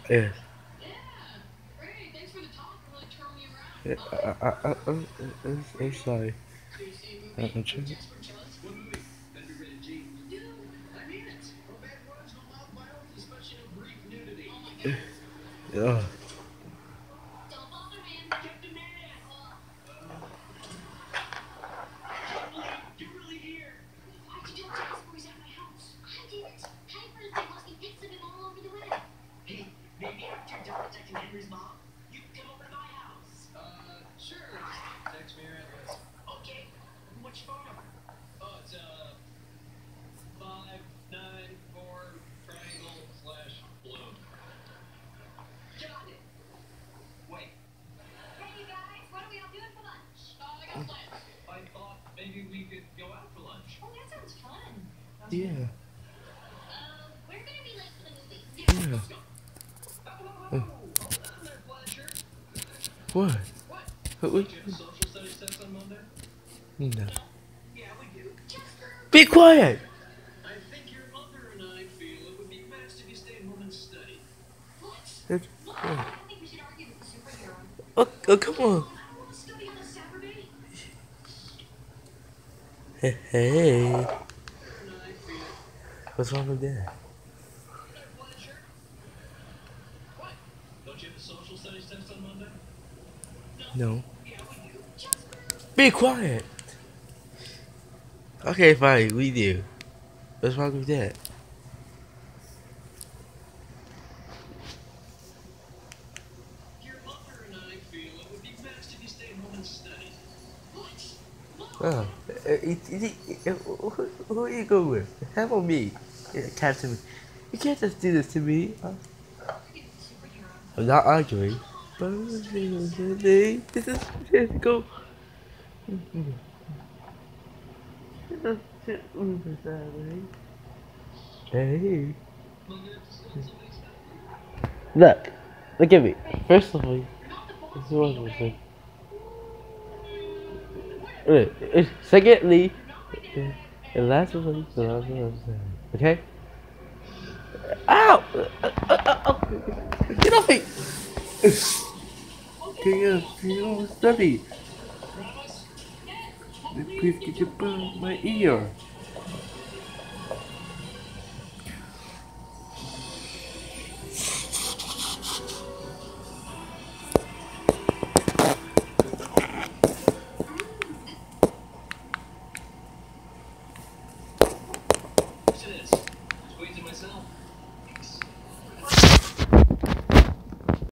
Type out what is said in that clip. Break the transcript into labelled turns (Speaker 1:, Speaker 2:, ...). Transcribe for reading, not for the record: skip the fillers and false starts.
Speaker 1: Yes.
Speaker 2: Great. Thanks for the talk. It really turned me
Speaker 1: Yeah,
Speaker 2: around.
Speaker 1: I'm sorry.
Speaker 2: So you see a
Speaker 1: I'm
Speaker 2: movie with
Speaker 1: trying.
Speaker 2: Jasper Judd? What movie? Better be rated G. Dude, I'm in it. No bad words, no loud violence, especially no brief nudity. Oh my god.
Speaker 1: Oh,
Speaker 2: Don't bother, man. Captain Man. Can't believe you're really here. Why'd you tell Jasper he's at my house? I didn't. Hyper's been posting pics of him all over the web. Hey, maybe after you're done protecting Henry's mom, you can come over to my house. Sure. Just text me your address. Okay. What's your phone number? Oh, it's 594 triangle slash blue. Got it. Wait. Hey, you guys, what are we all doing for lunch? I got plans. I thought maybe we could go out for lunch. Oh, that sounds fun.
Speaker 1: yeah.
Speaker 2: We're gonna be late for the movie. Yeah,
Speaker 1: Yeah.
Speaker 2: let's go. Oh, whoa, whoa. Hold on there, Flasher.
Speaker 1: What?
Speaker 2: What?
Speaker 1: What?
Speaker 2: Don't you have a social studies test on Monday?
Speaker 1: No.
Speaker 2: Yeah, we do. Jasper!
Speaker 1: Be quiet.
Speaker 2: I think your mother and I feel it would be best if you stayed home and studied. What? What? I
Speaker 1: Oh,
Speaker 2: don't think we should argue with the superhero.
Speaker 1: oh, come on.
Speaker 2: I don't want to study on a Saturday.
Speaker 1: Hey,
Speaker 2: Mother and I feel.
Speaker 1: what's wrong with that?
Speaker 2: Hey, Flasher. What? Don't you have a social studies test on Monday? No.
Speaker 1: No.
Speaker 2: Yeah, we do. Jasper!
Speaker 1: Be quiet. Okay, fine, we do. What's wrong with that?
Speaker 2: Your mother and I feel it would be best if you stayed home and studied. What? Mom!
Speaker 1: Oh, who are you going with? Have on me, Captain. You can't just do this to me.
Speaker 2: Argue with the superhero.
Speaker 1: I'm not arguing.
Speaker 2: Come on, I
Speaker 1: But
Speaker 2: don't want to study on a Saturday.
Speaker 1: this is just go. Hey.
Speaker 2: Mother, just something special.
Speaker 1: Look at me. First of all,
Speaker 2: You're not the
Speaker 1: this
Speaker 2: boss
Speaker 1: is
Speaker 2: of
Speaker 1: what
Speaker 2: me,
Speaker 1: I'm saying.
Speaker 2: okay? Whatever.
Speaker 1: Secondly,
Speaker 2: You're not my
Speaker 1: and
Speaker 2: dad,
Speaker 1: and
Speaker 2: and you're
Speaker 1: last of
Speaker 2: not
Speaker 1: all,
Speaker 2: Mom
Speaker 1: the
Speaker 2: Santa
Speaker 1: last one
Speaker 2: Claus.
Speaker 1: I'm saying. Okay? Ow! Get off me!
Speaker 2: Okay,
Speaker 1: Can you study?
Speaker 2: promise? Yes.
Speaker 1: Please get your butt out of my ear.
Speaker 2: Yes, it is. Squeezing myself.